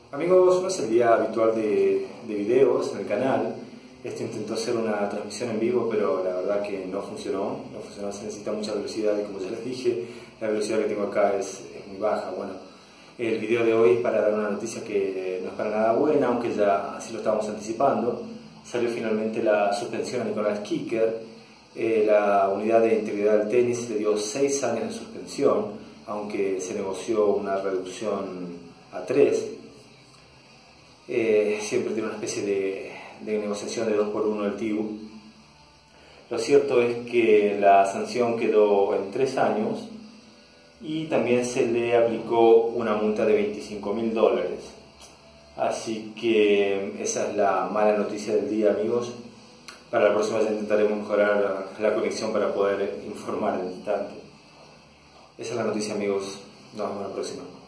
Amigos, no es el día habitual de videos en el canal. Intentó hacer una transmisión en vivo, pero la verdad que no funcionó, se necesita mucha velocidad y como ya les dije, la velocidad que tengo acá es muy baja. Bueno, el video de hoy es para dar una noticia que no es para nada buena, aunque ya así lo estábamos anticipando. Salió finalmente la suspensión a Nicolás Kicker. La unidad de integridad del tenis le dio 6 años de suspensión, aunque se negoció una reducción a 3. Siempre tiene una especie de negociación de 2x1 el TIBU. Lo cierto es que la sanción quedó en 3 años y también se le aplicó una multa de $25.000. Así que esa es la mala noticia del día, amigos. Para la próxima ya intentaremos mejorar la conexión para poder informar al instante. Esa es la noticia, amigos. Nos vemos la próxima.